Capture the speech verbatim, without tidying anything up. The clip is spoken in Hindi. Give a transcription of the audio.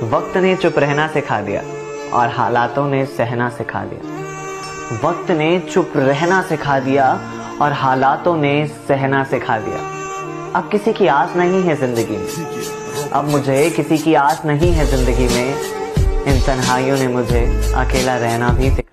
वक्त ने चुप रहना सिखा दिया और हालातों ने सहना सिखा दिया। वक्त ने चुप रहना सिखा दिया और हालातों ने सहना सिखा दिया। अब किसी की आस नहीं है जिंदगी में, अब मुझे किसी की आस नहीं है जिंदगी में। इन तन्हाइयों ने मुझे अकेला रहना भी सिखा